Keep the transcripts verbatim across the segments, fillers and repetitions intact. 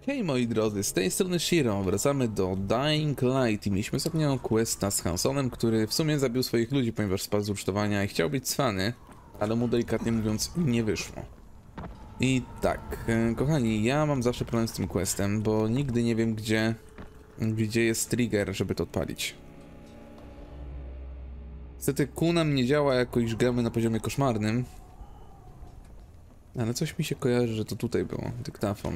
Hej moi drodzy, z tej strony Shiro, wracamy do Dying Light i mieliśmy ostatnio questa z Hansonem, który w sumie zabił swoich ludzi, ponieważ spadł z ucztowania i chciał być cwany, ale mu delikatnie mówiąc nie wyszło. I tak, kochani, ja mam zawsze problem z tym questem, bo nigdy nie wiem gdzie, gdzie jest trigger, żeby to odpalić. Niestety Q nam nie działa, jako iż gramy na poziomie koszmarnym, ale coś mi się kojarzy, że to tutaj było, dyktafon.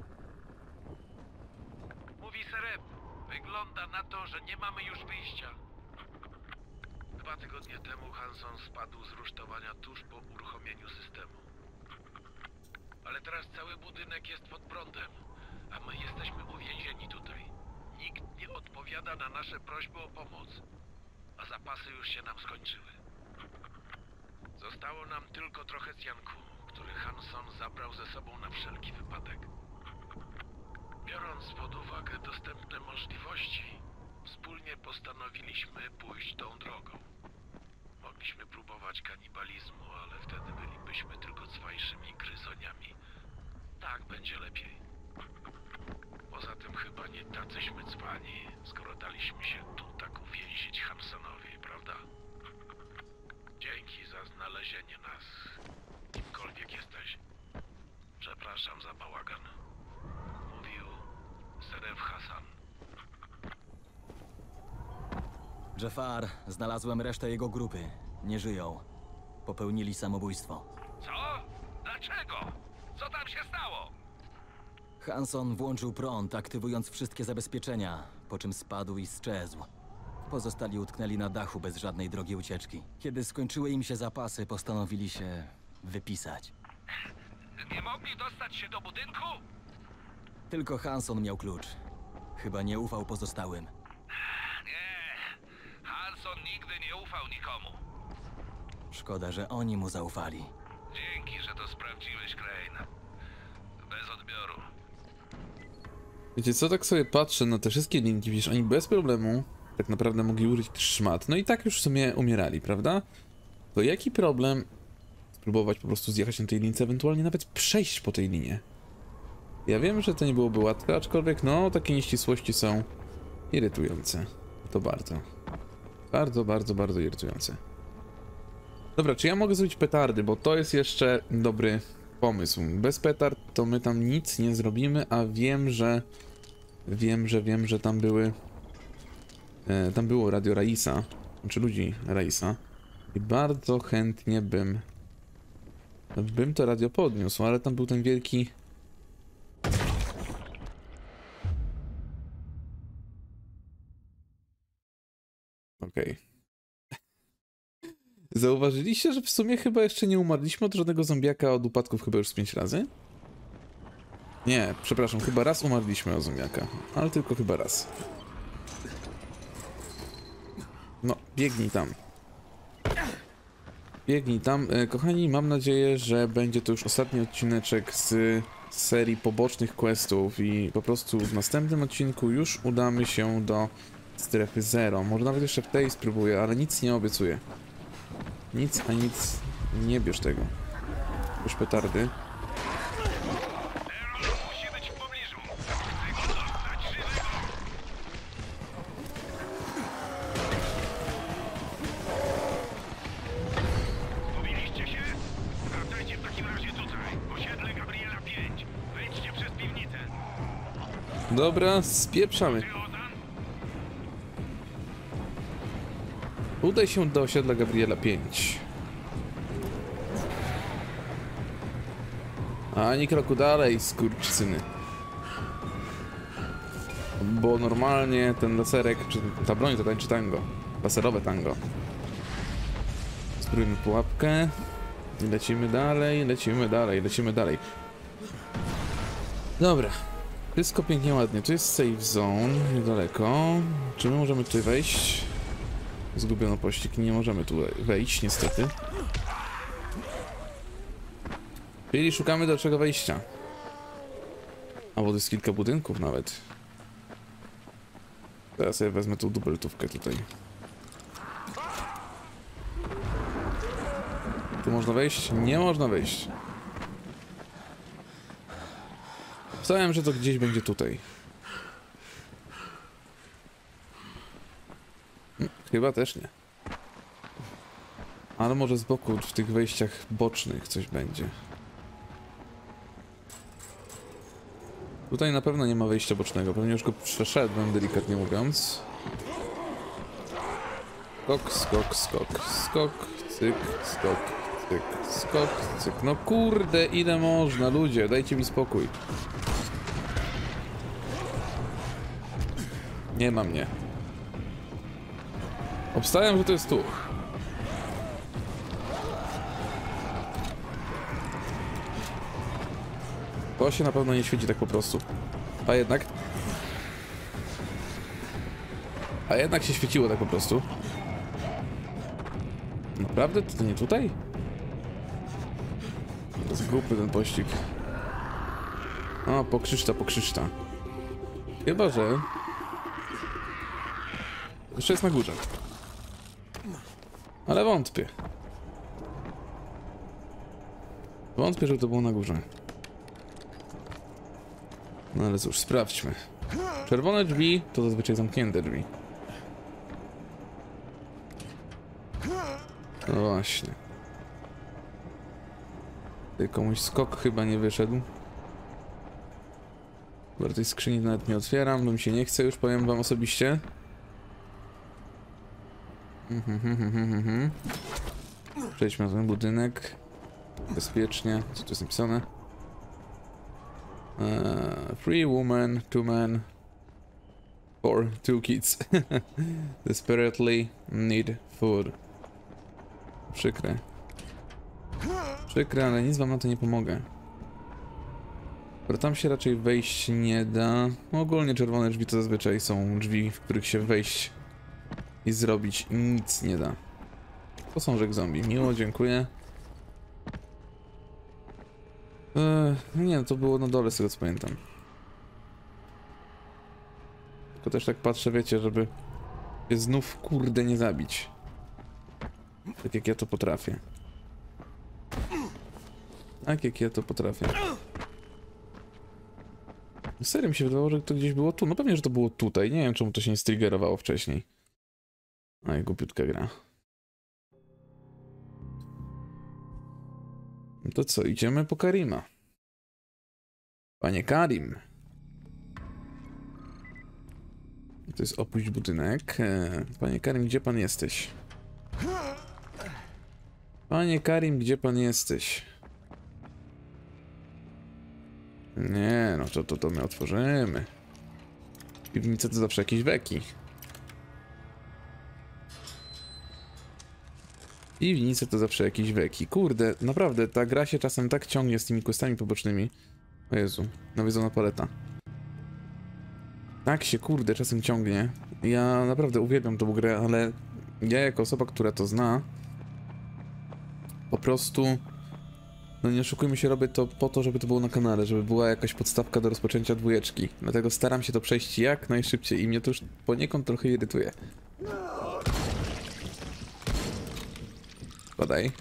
Wygląda na to, że nie mamy już wyjścia. Dwa tygodnie temu Hanson spadł z rusztowania tuż po uruchomieniu systemu. Ale teraz cały budynek jest pod prądem, a my jesteśmy uwięzieni tutaj. Nikt nie odpowiada na nasze prośby o pomoc, a zapasy już się nam skończyły. Zostało nam tylko trochę cjanku, który Hanson zabrał ze sobą na wszelki wypadek. Biorąc pod uwagę dostępne możliwości, wspólnie postanowiliśmy pójść tą drogą. Mogliśmy próbować kanibalizmu, ale wtedy bylibyśmy tylko cwajszymi gryzoniami. Tak będzie lepiej. Poza tym chyba nie tacyśmy cwani, skoro daliśmy się tu tak uwięzić Hansonowi, prawda? Dzięki za znalezienie nas, kimkolwiek jesteś. Przepraszam za bałagan. Seref Hasan. Jafar, znalazłem resztę jego grupy. Nie żyją. Popełnili samobójstwo. Co? Dlaczego? Co tam się stało? Hanson włączył prąd, aktywując wszystkie zabezpieczenia, po czym spadł i sczezł. Pozostali utknęli na dachu bez żadnej drogi ucieczki. Kiedy skończyły im się zapasy, postanowili się wypisać. Nie mogli dostać się do budynku? Tylko Hanson miał klucz. Chyba nie ufał pozostałym. Nie. Hanson nigdy nie ufał nikomu. Szkoda, że oni mu zaufali. Dzięki, że to sprawdziłeś, Crane. Bez odbioru. Wiecie co, tak sobie patrzę na te wszystkie linki, widzisz, oni bez problemu tak naprawdę mogli użyć tych szmat, no i tak już w sumie umierali, prawda? To jaki problem spróbować po prostu zjechać na tej lince, ewentualnie nawet przejść po tej linie? Ja wiem, że to nie byłoby łatwe, aczkolwiek no, takie nieścisłości są irytujące. To bardzo. Bardzo, bardzo, bardzo irytujące. Dobra, czy ja mogę zrobić petardy, bo to jest jeszcze dobry pomysł. Bez petard to my tam nic nie zrobimy, a wiem, że... Wiem, że wiem, że tam były... E, tam było radio Raisa, znaczy ludzi Raisa. I bardzo chętnie bym... Bym to radio podniósł, ale tam był ten wielki... Okej. Okay. Zauważyliście, że w sumie chyba jeszcze nie umarliśmy od żadnego zombiaka od upadków chyba już z pięć razy? Nie, przepraszam, chyba raz umarliśmy od zombiaka, ale tylko chyba raz. No, biegnij tam. Biegnij tam. Kochani, mam nadzieję, że będzie to już ostatni odcineczek z serii pobocznych questów i po prostu w następnym odcinku już udamy się do strefy zero. Może nawet jeszcze w tej spróbuję, ale nic nie obiecuję. Nic, a nic nie bierz tego. Bierz petardy. Musi być w pobliżu. Zgubiliście się? Wracajcie w takim razie tutaj. Osiedle Gabriela pięć. Wejdźcie przez piwnicę. Dobra, spieprzamy. Udaj się do osiedla Gabriela pięć. Ani kroku dalej, skurczysyny. Bo normalnie ten laserek, czy ta broń to tańczy tango. Laserowe tango. Spróbujmy pułapkę. I lecimy dalej, lecimy dalej, lecimy dalej. Dobra. Wszystko pięknie, ładnie. Tu jest safe zone, niedaleko. Czy my możemy tutaj wejść? Zgubiono pościg, nie możemy tu wejść, niestety. Czyli szukamy dalszego wejścia. A bo to jest kilka budynków nawet. Teraz sobie wezmę tą dubeltówkę tutaj. Tu można wejść? Nie można wejść. Obstałem, że to gdzieś będzie tutaj. Hm, chyba też nie. Ale może z boku, w tych wejściach bocznych coś będzie. Tutaj na pewno nie ma wejścia bocznego, pewnie już go przeszedłem, delikatnie mówiąc. Skok, skok, skok, skok, cyk, skok, cyk, skok, cyk. No kurde, ile można, ludzie, dajcie mi spokój. Nie ma mnie. Obstawiam, że to jest tu. To się na pewno nie świeci tak po prostu. A jednak... A jednak się świeciło tak po prostu. Naprawdę? To nie tutaj? To jest głupy ten pościg. O, pokrzyszta, pokrzyszta. Chyba, że... Jeszcze jest na górze. Ale wątpię. Wątpię, że to było na górze. No ale cóż, sprawdźmy. Czerwone drzwi to zazwyczaj zamknięte drzwi. No właśnie. Tutaj komuś skok chyba nie wyszedł. Dobra, tej skrzyni nawet nie otwieram, bo mi się nie chce, już powiem wam osobiście. Przejdźmy na ten budynek. Bezpiecznie. Co tu jest napisane? Uh, three women, two men, or two kids. Desperately need food. Przykre. Przykre, ale nic wam na to nie pomogę. Bo tam się raczej wejść nie da. No, ogólnie czerwone drzwi to zazwyczaj są drzwi, w których się wejść i zrobić nic nie da. Posążek zombie. Miło, dziękuję. Eee, nie, no to było na dole, z tego co pamiętam. Tylko też tak patrzę, wiecie, żeby się znów kurde nie zabić. Tak jak ja to potrafię. Tak jak ja to potrafię. Serio mi się wydawało, że to gdzieś było tu. No pewnie, że to było tutaj. Nie wiem, czemu to się nie striggerowało wcześniej. Aj, głupiutka gra. No to co, idziemy po Karima. Panie Karim. To jest opuść budynek. Panie Karim, gdzie pan jesteś? Panie Karim, gdzie pan jesteś? Nie, no to, to, to my otworzymy. Piwnica to zawsze jakieś weki. Piwnice to zawsze jakieś weki. Kurde, naprawdę, ta gra się czasem tak ciągnie z tymi questami pobocznymi. O Jezu, nawiedzona paleta. Tak się, kurde, czasem ciągnie. Ja naprawdę uwielbiam tą grę, ale ja jako osoba, która to zna, po prostu, no nie oszukujmy się, robię to po to, żeby to było na kanale, żeby była jakaś podstawka do rozpoczęcia dwójeczki. Dlatego staram się to przejść jak najszybciej i mnie to już poniekąd trochę irytuje. Badaj.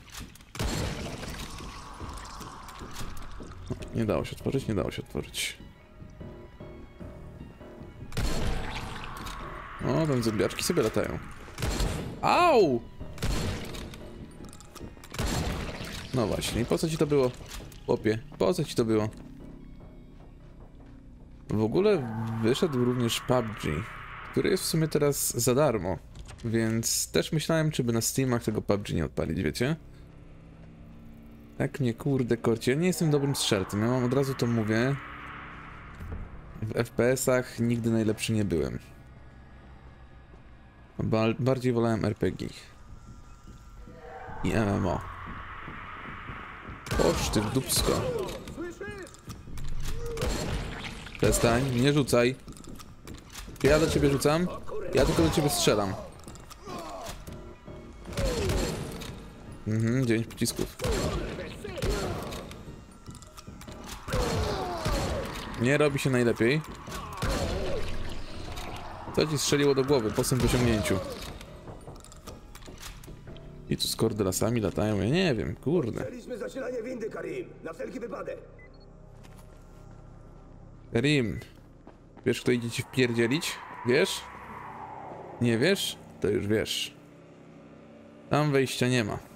Nie dało się otworzyć, nie dało się otworzyć. O, tam zombiaczki sobie latają. Au! No właśnie, i po co ci to było? Chłopie, po co ci to było? W ogóle wyszedł również P U B G, który jest w sumie teraz za darmo. Więc też myślałem, czy by na Steamach tego P U B G nie odpalić, wiecie? Tak mnie kurde korci. Ja nie jestem dobrym strzelcem, ja mam od razu to mówię. W F P S-ach nigdy najlepszy nie byłem. Ba bardziej wolałem R P G. I M M O. Oż ty w dupsko. Przestań, nie rzucaj. Ja do ciebie rzucam, ja tylko do ciebie strzelam. Mhm, dziewięć pocisków. Nie robi się najlepiej. Co ci strzeliło do głowy po tym wyciągnięciu? I tu z kordelasami latają, ja nie wiem, kurde. Chcieliśmy zasilanie windy, Karim, na wszelki wypadek. Karim, wiesz, kto idzie ci wpierdzielić? Wiesz? Nie wiesz? To już wiesz. Tam wejścia nie ma.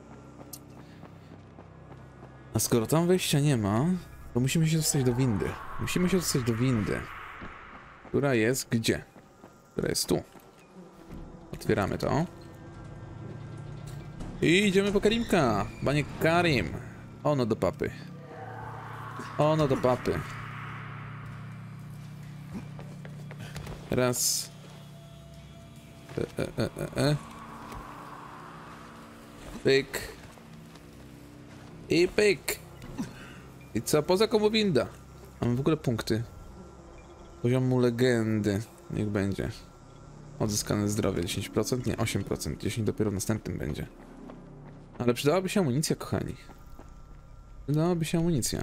A skoro tam wejścia nie ma, to musimy się dostać do windy. Musimy się dostać do windy. Która jest gdzie? Która jest tu. Otwieramy to. I idziemy po Karimka. Panie Karim. Ono do papy. Ono do papy. Raz. E, e, e, e, e. Pyk. I pyk. I co? Poza komu winda? Mamy w ogóle punkty. Poziomu legendy. Niech będzie. Odzyskane zdrowie dziesięć procent? Nie, osiem procent. dziesięć dopiero w następnym będzie. Ale przydałaby się amunicja, kochani. Przydałaby się amunicja.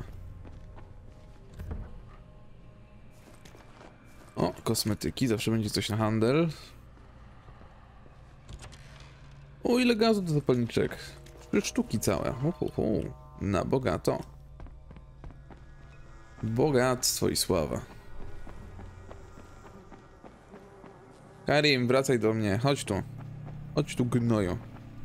O, kosmetyki. Zawsze będzie coś na handel. O, ile gazu do zapalniczek. Trzy sztuki całe. Uhuhu. Na bogato. Bogactwo i sława. Karim, wracaj do mnie. Chodź tu. Chodź tu, gnoju.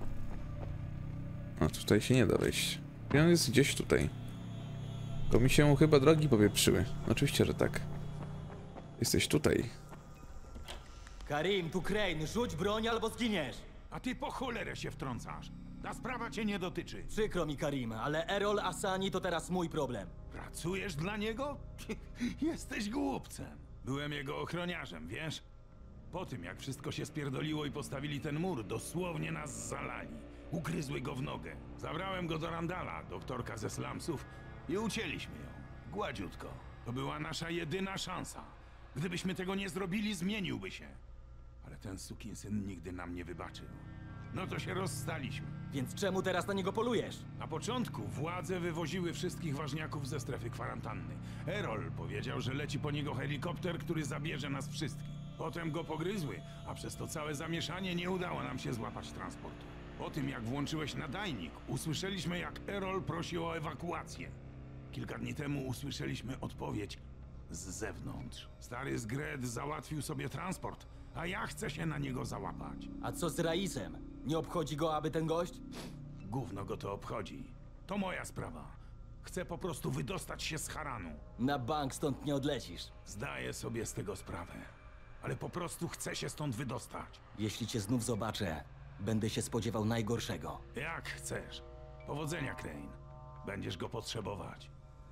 A tutaj się nie da wejść. I on jest gdzieś tutaj. To mi się chyba drogi popieprzyły. Oczywiście, że tak. Jesteś tutaj. Karim, tu Crane, rzuć broń albo zginiesz! A ty po cholerę się wtrącasz. Ta sprawa cię nie dotyczy. Przykro mi, Karim, ale Errol Asani to teraz mój problem. Pracujesz dla niego? Jesteś głupcem. Byłem jego ochroniarzem, wiesz? Po tym, jak wszystko się spierdoliło i postawili ten mur, dosłownie nas zalali. Ugryzły go w nogę. Zabrałem go do Randala, doktorka ze slumsów, i ucięliśmy ją. Gładziutko. To była nasza jedyna szansa. Gdybyśmy tego nie zrobili, zmieniłby się. Ale ten sukinsyn nigdy nam nie wybaczył. No to się rozstaliśmy. Więc czemu teraz na niego polujesz? Na początku władze wywoziły wszystkich ważniaków ze strefy kwarantanny. Errol powiedział, że leci po niego helikopter, który zabierze nas wszystkich. Potem go pogryzły, a przez to całe zamieszanie nie udało nam się złapać transportu. Po tym, jak włączyłeś nadajnik, usłyszeliśmy, jak Errol prosi o ewakuację. Kilka dni temu usłyszeliśmy odpowiedź z zewnątrz. Stary Zgred załatwił sobie transport, a ja chcę się na niego załapać. A co z Raisem? Nie obchodzi go, aby ten gość? Gówno go to obchodzi. To moja sprawa. Chcę po prostu wydostać się z Haranu. Na bank stąd nie odlecisz. Zdaję sobie z tego sprawę. Ale po prostu chcę się stąd wydostać. Jeśli cię znów zobaczę, będę się spodziewał najgorszego. Jak chcesz. Powodzenia, Crane. Będziesz go potrzebować.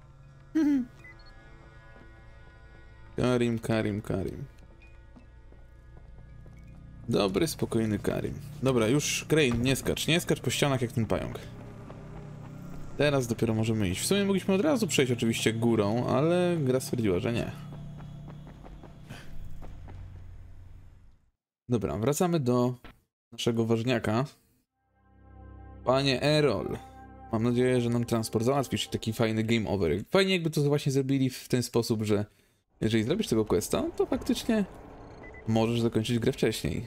Karim, Karim, Karim. Dobry, spokojny Karim. Dobra, już Crane, nie skacz. Nie skacz po ścianach jak ten pająk. Teraz dopiero możemy iść. W sumie mogliśmy od razu przejść oczywiście górą, ale gra stwierdziła, że nie. Dobra, wracamy do naszego ważniaka. Panie Errol, mam nadzieję, że nam transport załatwisz. Taki fajny game over. Fajnie jakby to właśnie zrobili w ten sposób, że jeżeli zrobisz tego questa, to faktycznie możesz zakończyć grę wcześniej.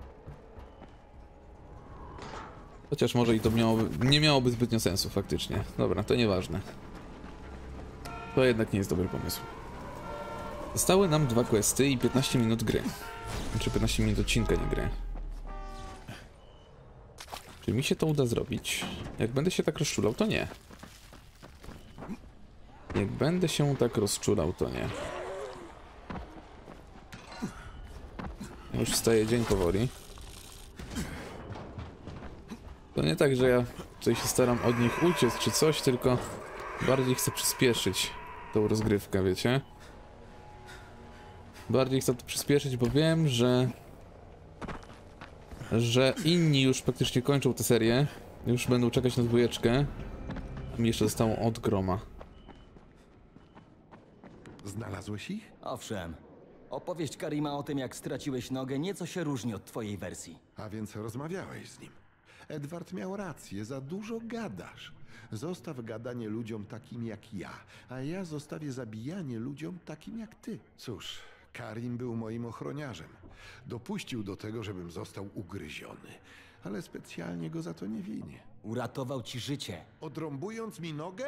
Chociaż może i to miałoby, nie miałoby zbytnio sensu faktycznie. Dobra, to nieważne. To jednak nie jest dobry pomysł. Zostały nam dwa questy i piętnaście minut gry. Znaczy piętnaście minut odcinka, nie gry. Czy mi się to uda zrobić? Jak będę się tak rozczulał, to nie. Jak będę się tak rozczulał, to nie. Już wstaje dzień powoli. To nie tak, że ja tutaj się staram od nich uciec czy coś, tylko bardziej chcę przyspieszyć tą rozgrywkę, wiecie? Bardziej chcę to przyspieszyć, bo wiem, że że inni już praktycznie kończą tę serię. Już będą czekać na dwójeczkę. Mi jeszcze zostało od groma. Znalazłeś ich? Owszem. Opowieść Karima o tym, jak straciłeś nogę, nieco się różni od twojej wersji. A więc rozmawiałeś z nim. Edward miał rację, za dużo gadasz. Zostaw gadanie ludziom takim jak ja, a ja zostawię zabijanie ludziom takim jak ty. Cóż, Karim był moim ochroniarzem. Dopuścił do tego, żebym został ugryziony, ale specjalnie go za to nie winię. Uratował ci życie. Odrąbując mi nogę?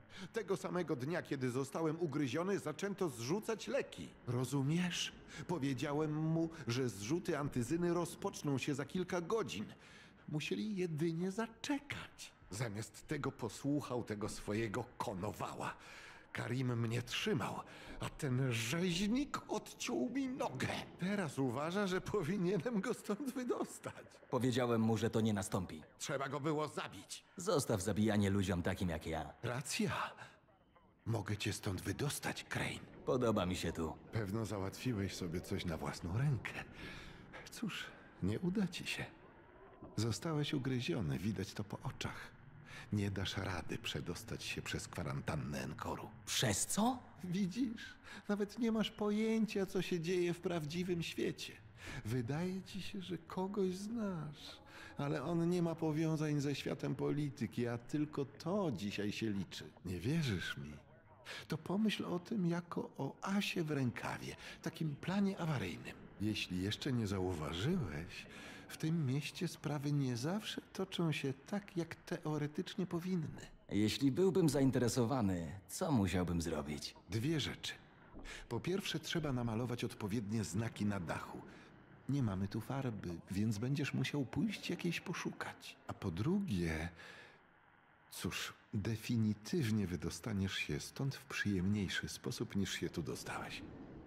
Tego samego dnia, kiedy zostałem ugryziony, zaczęto zrzucać leki. Rozumiesz? Powiedziałem mu, że zrzuty antyzyny rozpoczną się za kilka godzin. Musieli jedynie zaczekać. Zamiast tego posłuchał tego swojego konowała. Karim mnie trzymał, a ten rzeźnik odciął mi nogę. Teraz uważa, że powinienem go stąd wydostać. Powiedziałem mu, że to nie nastąpi. Trzeba go było zabić. Zostaw zabijanie ludziom takim jak ja. Racja. Mogę cię stąd wydostać, Crane. Podoba mi się tu. Pewno załatwiłeś sobie coś na własną rękę. Cóż, nie uda ci się. Zostałeś ugryziony, widać to po oczach. Nie dasz rady przedostać się przez kwarantannę Enkoru. Przez co? Widzisz? Nawet nie masz pojęcia, co się dzieje w prawdziwym świecie. Wydaje ci się, że kogoś znasz, ale on nie ma powiązań ze światem polityki, a tylko to dzisiaj się liczy. Nie wierzysz mi? To pomyśl o tym jako o asie w rękawie, takim planie awaryjnym. Jeśli jeszcze nie zauważyłeś, w tym mieście sprawy nie zawsze toczą się tak, jak teoretycznie powinny. Jeśli byłbym zainteresowany, co musiałbym zrobić? Dwie rzeczy. Po pierwsze, trzeba namalować odpowiednie znaki na dachu. Nie mamy tu farby, więc będziesz musiał pójść jakiejś poszukać. A po drugie, cóż, definitywnie wydostaniesz się stąd w przyjemniejszy sposób, niż się tu dostałeś.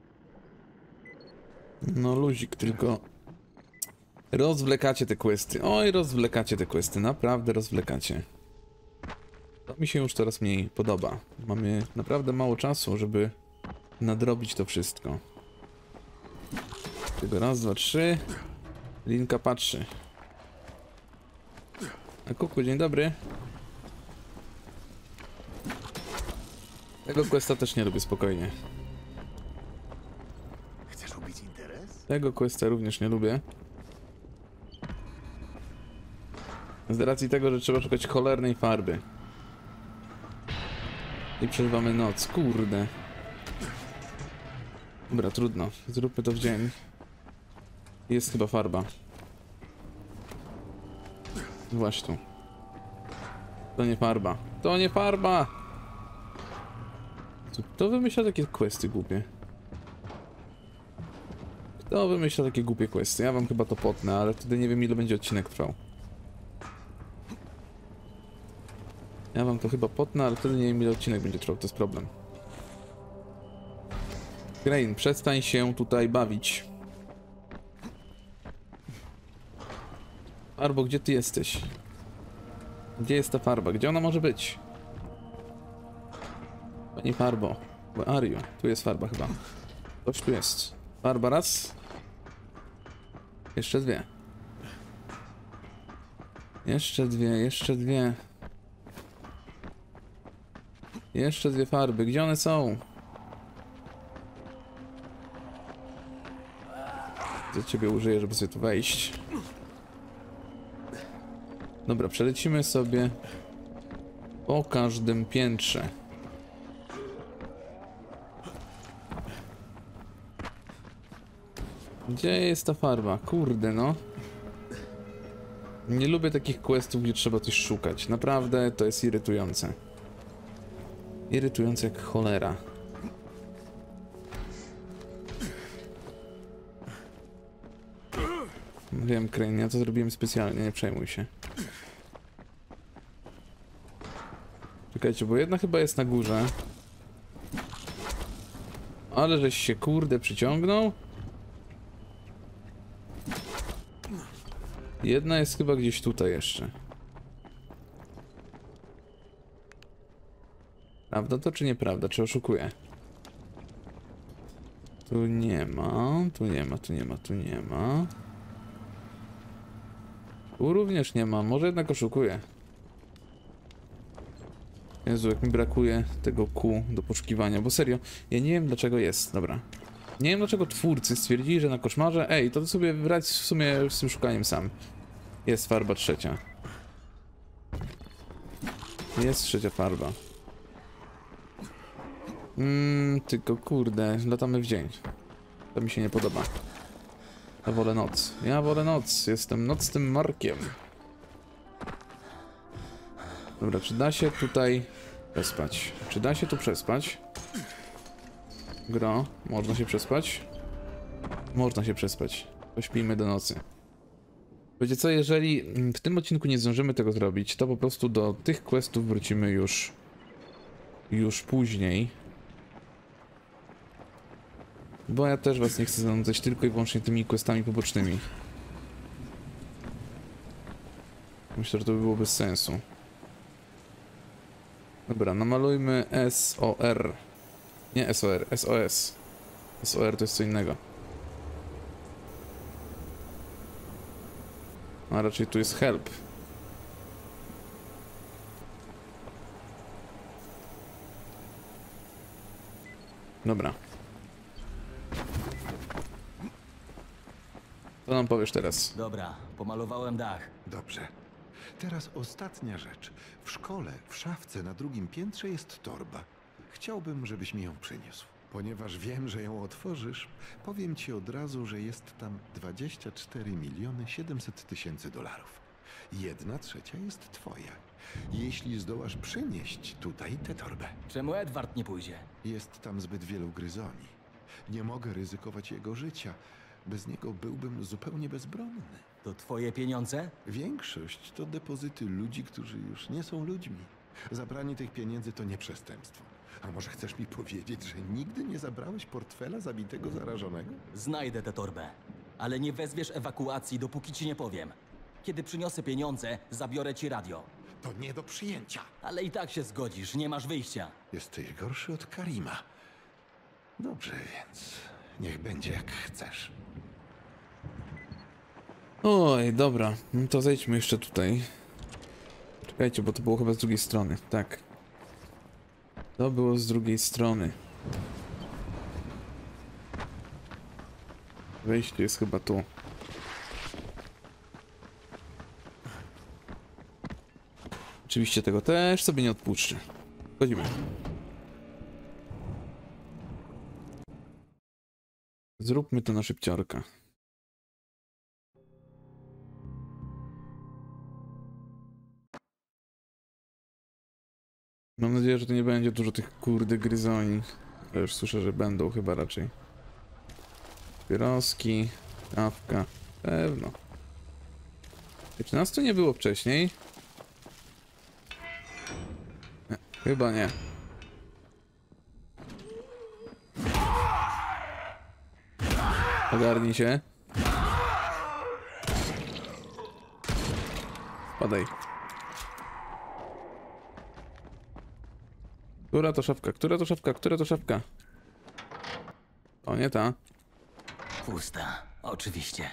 No luzik, tylko rozwlekacie te questy. Oj, rozwlekacie te questy, naprawdę rozwlekacie. To mi się już coraz mniej podoba. Mamy naprawdę mało czasu, żeby nadrobić to wszystko. Tego raz, dwa, trzy. Linka patrzy. A kuku, dzień dobry. Tego questa też nie lubię, spokojnie. Chcesz ubić interes? Tego questa również nie lubię. Z racji tego, że trzeba szukać cholernej farby. I przerywamy noc, kurde. Dobra, trudno. Zróbmy to w dzień. Jest chyba farba. Właśnie tu. To nie farba. To nie farba! Kto wymyśla takie questy głupie? Kto wymyśla takie głupie questy? Ja wam chyba to potnę, ale wtedy nie wiem, ile będzie odcinek trwał. Ja wam to chyba potnę, ale wtedy nie wiem, ile odcinek będzie trwał, to jest problem. Crane, przestań się tutaj bawić. Farbo, gdzie ty jesteś? Gdzie jest ta farba? Gdzie ona może być? Pani Farbo, where are you? Tu jest farba chyba. Coś tu jest. Farba raz. Jeszcze dwie. Jeszcze dwie, jeszcze dwie. Jeszcze dwie farby. Gdzie one są? Za ciebie użyję, żeby sobie tu wejść. Dobra, przelecimy sobie po każdym piętrze. Gdzie jest ta farba? Kurde, no. Nie lubię takich questów, gdzie trzeba coś szukać. Naprawdę to jest irytujące. Irytujące jak cholera. Wiem, Crane, ja to zrobiłem specjalnie, nie przejmuj się. Czekajcie, bo jedna chyba jest na górze. Ale żeś się kurde przyciągnął. Jedna jest chyba gdzieś tutaj jeszcze. Prawda to czy nieprawda? Czy oszukuję? Tu nie ma, tu nie ma, tu nie ma, tu nie ma. Tu również nie ma, może jednak oszukuję. Jezu, jak mi brakuje tego Q do poszukiwania, bo serio, ja nie wiem dlaczego jest, dobra. Nie wiem dlaczego twórcy stwierdzili, że na koszmarze, ej, to sobie brać w sumie z tym szukaniem sam. Jest farba trzecia. Jest trzecia farba. Mmm, tylko kurde, latamy w dzień. To mi się nie podoba. Ja wolę noc. Ja wolę noc. Jestem nocnym markiem. Dobra, czy da się tutaj Przespać. Czy da się tu przespać? Gro, można się przespać? Można się przespać. Pośpijmy do nocy. Wiecie co, jeżeli w tym odcinku nie zdążymy tego zrobić, to po prostu do tych questów wrócimy już już później. Bo ja też was nie chcę zanudzać tylko i wyłącznie tymi questami pobocznymi. Myślę, że to by było bez sensu. Dobra, namalujmy S O R. Nie S O R, S O S. S O R to jest co innego. A raczej tu jest help. Dobra. Co nam powiesz teraz? Dobra, pomalowałem dach. Dobrze. Teraz ostatnia rzecz. W szkole, w szafce na drugim piętrze jest torba. Chciałbym, żebyś mi ją przyniósł. Ponieważ wiem, że ją otworzysz, powiem ci od razu, że jest tam dwadzieścia cztery miliony siedemset tysięcy dolarów. Jedna trzecia jest twoja. Jeśli zdołasz przynieść tutaj tę torbę. Czemu Edward nie pójdzie? Jest tam zbyt wielu gryzoni. Nie mogę ryzykować jego życia. Bez niego byłbym zupełnie bezbronny. To twoje pieniądze? Większość to depozyty ludzi, którzy już nie są ludźmi. Zabranie tych pieniędzy to nie przestępstwo. A może chcesz mi powiedzieć, że nigdy nie zabrałeś portfela zabitego zarażonego? Znajdę tę torbę. Ale nie wezwiesz ewakuacji, dopóki ci nie powiem. Kiedy przyniosę pieniądze, zabiorę ci radio. To nie do przyjęcia. Ale i tak się zgodzisz, nie masz wyjścia. Jesteś gorszy od Karima. Dobrze, więc niech będzie jak chcesz. Oj, dobra. No to zejdźmy jeszcze tutaj. Czekajcie, bo to było chyba z drugiej strony. Tak. To było z drugiej strony. Wejście jest chyba tu. Oczywiście tego też sobie nie odpuszczę. Wchodzimy. Zróbmy to na szybciorka. Mam nadzieję, że to nie będzie dużo tych kurde gryzoni. Ja już słyszę, że będą chyba raczej. Pieroski, kawka, pewno. Czy nas tu nie było wcześniej? Nie, chyba nie. Ogarnij się. Spadaj. Która to szafka? Która to szafka? Która to szafka? O, nie ta. Pusta, oczywiście.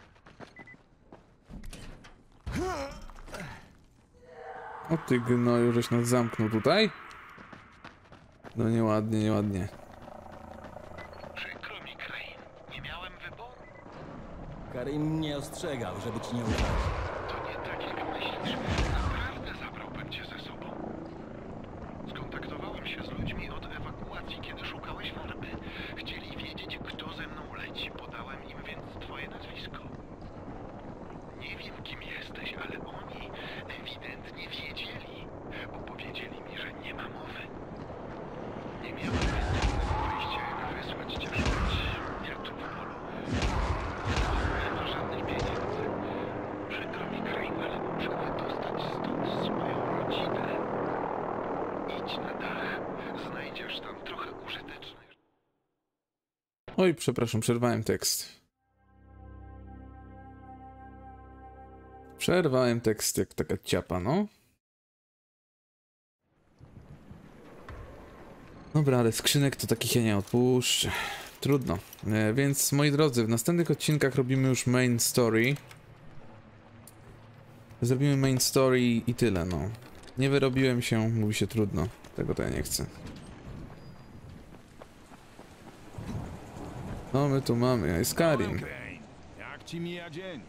O ty gnoju, żeś nas zamknął tutaj? No nieładnie, nieładnie. Przykro mi, Crane. Nie miałem wyboru. Karim mnie ostrzegał, żeby ci nie ufać. To nie tak, jak myślisz. Naprawdę zabrałbym cię ze sobą. Skontaktowałem się z ludźmi od ewakuacji, kiedy szukałeś farby. Chcieli wiedzieć, kto ze mną leci. Podałem im więc twoje nazwisko. Nie wiem, kim jesteś, ale oni ewidentnie wiedzieli, bo powiedzieli mi, że nie ma mowy. Nie miałem więc innego wyjścia, jak wysłać cię szukać, jak tu w polu. Nie ma żadnych pieniędzy. Przykro mi, Crane, ale muszę wydostać stąd swoją rodzinę. Idź na dach. Znajdziesz tam trochę użytecznych. Oj, przepraszam, przerwałem tekst. Przerwałem tekst jak taka ciapa, no. Dobra, ale skrzynek to takich ja nie odpuszczę. Trudno. E, więc moi drodzy, w następnych odcinkach robimy już main story. Zrobimy main story i tyle, no. Nie wyrobiłem się, mówi się trudno. Tego to ja nie chcę. No my tu mamy, jest Karim. Crane, jak ci mija dzień?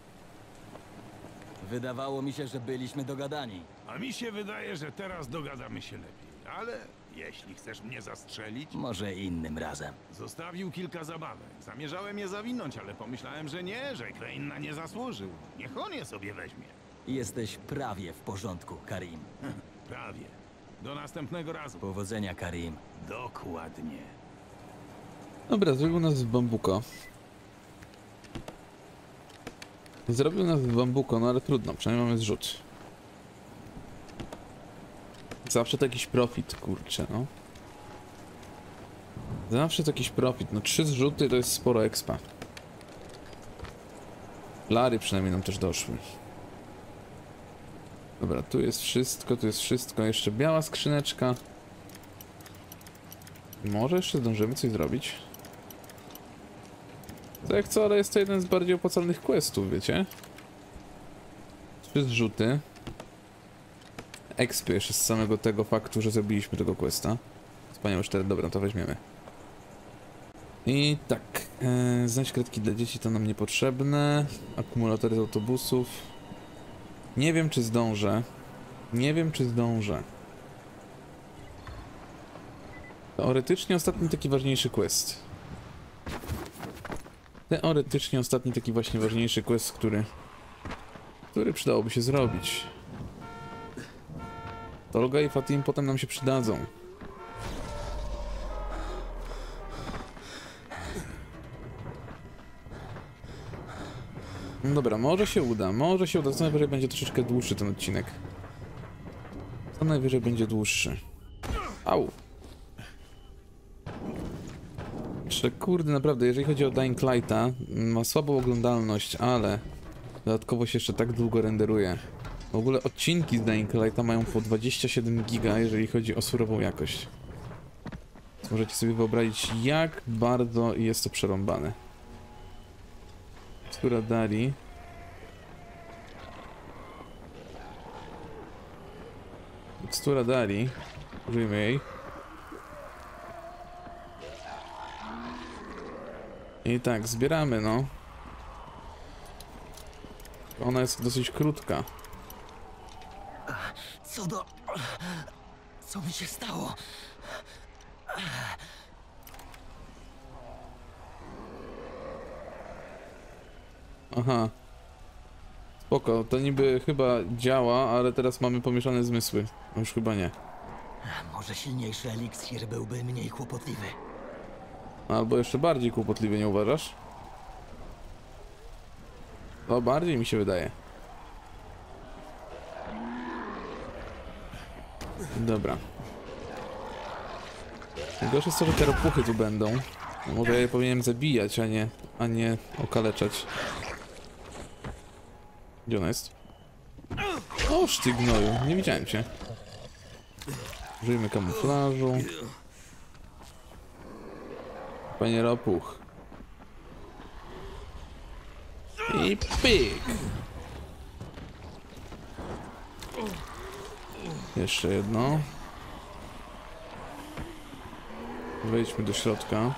Wydawało mi się, że byliśmy dogadani. A mi się wydaje, że teraz dogadamy się lepiej. Ale jeśli chcesz mnie zastrzelić, Może innym razem. zostawił kilka zabawek. Zamierzałem je zawinąć, ale pomyślałem, że nie, że Crane na nie zasłużył. Niech on je sobie weźmie. Jesteś prawie w porządku, Karim. Prawie. Do następnego razu. Powodzenia, Karim. Dokładnie. Dobra, zrobił nas w bambuko. Zrobił nas w bambuko, no ale trudno, przynajmniej mamy zrzut. Zawsze to jakiś profit, kurczę, no. Zawsze to jakiś profit, no trzy zrzuty to jest sporo expa. Lary przynajmniej nam też doszły. Dobra, tu jest wszystko, tu jest wszystko, jeszcze biała skrzyneczka. Może jeszcze zdążymy coś zrobić? To jak co, ale jest to jeden z bardziej opłacalnych questów, wiecie? Trzy zrzuty. Expy jeszcze z samego tego faktu, że zrobiliśmy tego questa. Wspaniałe cztery, dobra, to weźmiemy. I tak, e, znajdź kredki dla dzieci to nam niepotrzebne. Akumulatory z autobusów. Nie wiem czy zdążę. Nie wiem czy zdążę. Teoretycznie ostatni taki ważniejszy quest. Teoretycznie ostatni taki właśnie ważniejszy quest, który... który przydałoby się zrobić. Tolga i Fatim potem nam się przydadzą. No dobra, może się uda, może się uda. Co najwyżej będzie troszeczkę dłuższy ten odcinek. Co najwyżej będzie dłuższy. Au! Jeszcze kurde, naprawdę, jeżeli chodzi o Dying Lighta, ma słabą oglądalność, ale dodatkowo się jeszcze tak długo renderuje. W ogóle odcinki z Dying Lighta mają po dwadzieścia siedem giga, jeżeli chodzi o surową jakość. Więc możecie sobie wyobrazić, jak bardzo jest to przerąbane. Która Dari. Mikstura Dari. Użyjmy jej. I tak, zbieramy, no. Ona jest dosyć krótka. Co do... Co mi się stało? Aha. Spoko, to niby chyba działa, ale teraz mamy pomieszane zmysły. No już chyba nie. Może silniejszy eliksir byłby mniej kłopotliwy. Albo jeszcze bardziej kłopotliwie, nie uważasz? To bardziej mi się wydaje. Dobra. Najgorsze jest to, że te ropuchy tu będą. No może ja je powinienem zabijać, a nie, a nie okaleczać. Gdzie ona jest? O, ty gnoju, nie widziałem cię. Użyjmy kamuflażu. Panie ropuch. I pyk! Jeszcze jedno. Wejdźmy do środka.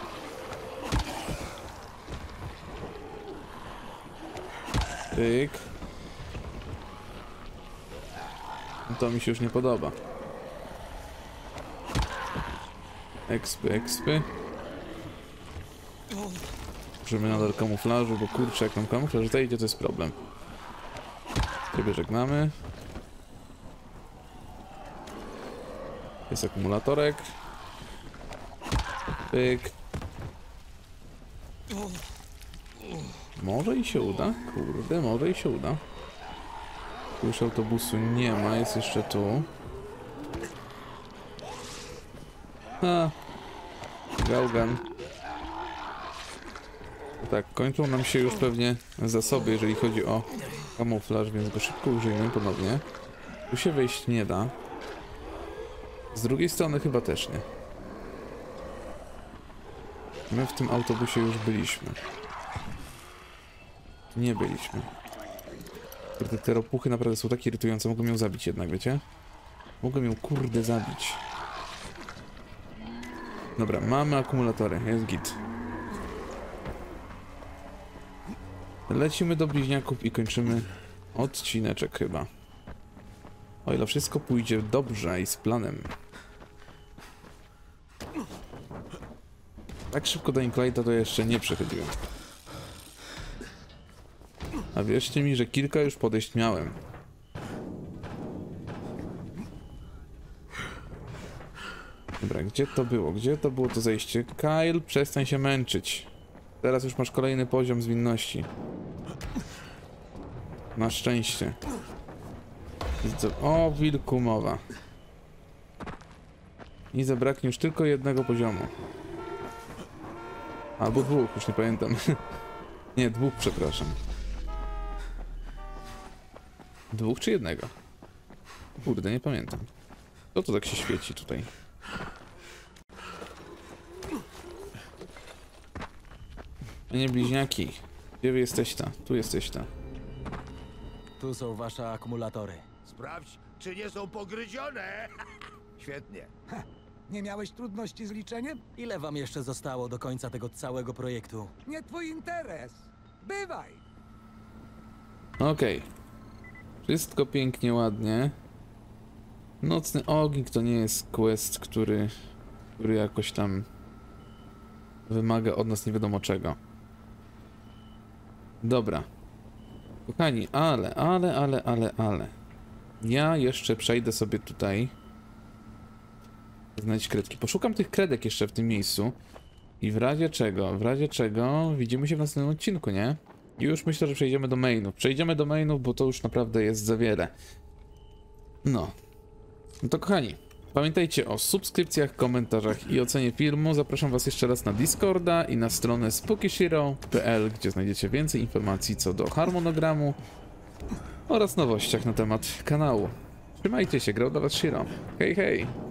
Pyk. No to mi się już nie podoba. Expy, expy. Użyjmy nadal kamuflażu, bo kurczę, jak nam kamuflaż zejdzie, to jest problem. Ciebie żegnamy. Jest akumulatorek. Pyk. Może i się uda. Kurde, może i się uda. Tu już autobusu nie ma, jest jeszcze tu. A. Gaugan. Tak, kończą nam się już pewnie zasoby, jeżeli chodzi o kamuflaż, więc go szybko użyjmy ponownie. Tu się wejść nie da. Z drugiej strony chyba też nie. My w tym autobusie już byliśmy. Nie byliśmy. Kurde, te ropuchy naprawdę są takie irytujące. Mogą ją zabić jednak, wiecie? Mogą ją kurde zabić. Dobra, mamy akumulatory. Jest git. Lecimy do bliźniaków i kończymy odcineczek chyba. O ile wszystko pójdzie dobrze i z planem. Tak szybko Dying Lighta to jeszcze nie przechodziłem. A wierzcie mi, że kilka już podejść miałem. Dobra, gdzie to było? Gdzie to było to zejście? Kyle, przestań się męczyć. Teraz już masz kolejny poziom zwinności. Na szczęście. O wilku mowa. I zabraknie już tylko jednego poziomu. Albo dwóch, już nie pamiętam. Nie, dwóch, przepraszam. Dwóch czy jednego? Kurde, nie pamiętam. Co to tak się świeci tutaj? Panie bliźniaki, gdzie wy jesteś ta? Tu jesteś ta. Tu są wasze akumulatory. Sprawdź, czy nie są pogryzione. Świetnie. Nie miałeś trudności z liczeniem? Ile wam jeszcze zostało do końca tego całego projektu? Nie twój interes. Bywaj. Okej. Wszystko pięknie, ładnie. Nocny ognik to nie jest quest, który, który jakoś tam wymaga od nas nie wiadomo czego. Dobra. Kochani, ale, ale, ale, ale, ale. Ja jeszcze przejdę sobie tutaj. Znaleźć kredki. Poszukam tych kredek jeszcze w tym miejscu. I w razie czego, w razie czego widzimy się w następnym odcinku, nie? I już myślę, że przejdziemy do mainów. Przejdziemy do mainów, bo to już naprawdę jest za wiele. No. No to kochani, pamiętajcie o subskrypcjach, komentarzach i ocenie filmu. Zapraszam was jeszcze raz na Discorda i na stronę spookyshiro kropka p l, gdzie znajdziecie więcej informacji co do harmonogramu oraz nowościach na temat kanału. Trzymajcie się, grał dla was Shiro. Hej, hej!